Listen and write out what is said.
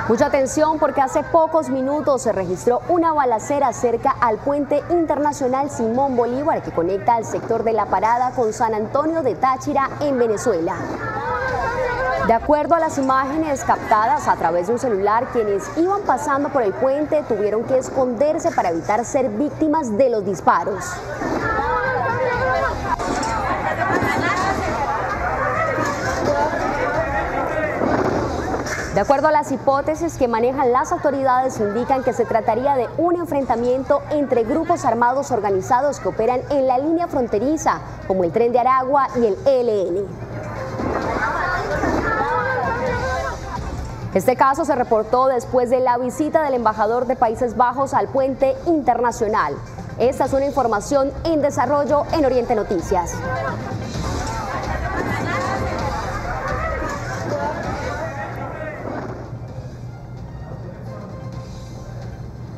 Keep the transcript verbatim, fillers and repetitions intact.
Mucha atención porque hace pocos minutos se registró una balacera cerca al puente internacional Simón Bolívar que conecta al sector de La Parada con San Antonio de Táchira en Venezuela. De acuerdo a las imágenes captadas a través de un celular, quienes iban pasando por el puente tuvieron que esconderse para evitar ser víctimas de los disparos. De acuerdo a las hipótesis que manejan las autoridades, indican que se trataría de un enfrentamiento entre grupos armados organizados que operan en la línea fronteriza, como el Tren de Aragua y el E L N. Este caso se reportó después de la visita del embajador de Países Bajos al puente internacional. Esta es una información en desarrollo en Oriente Noticias.